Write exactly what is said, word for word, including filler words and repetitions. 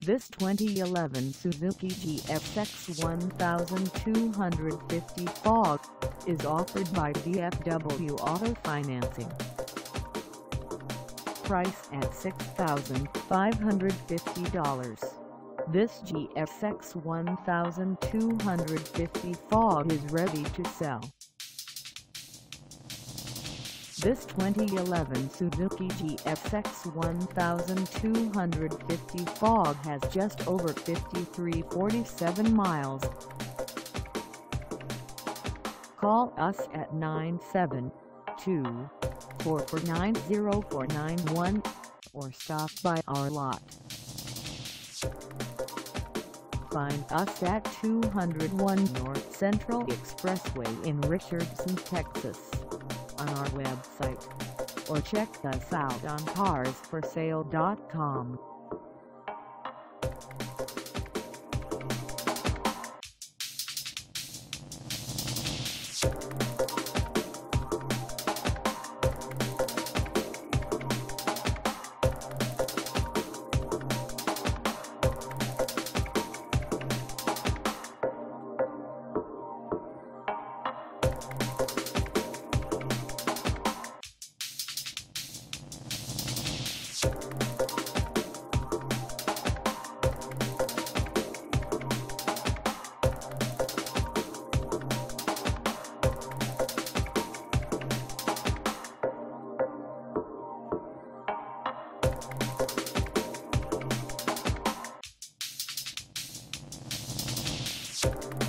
This twenty eleven Suzuki G S X twelve fifty Fog is offered by D F W Auto Financing. Price at six thousand five hundred fifty dollars. This G S X twelve fifty Fog is ready to sell. This twenty eleven Suzuki G S X twelve fifty Fog has just over fifty-three forty-seven miles. Call us at nine seven two, four four nine, zero four nine one or stop by our lot. Find us at two oh one North Central Expressway in Richardson, Texas, on our website, or check us out on cars for sale dot com. You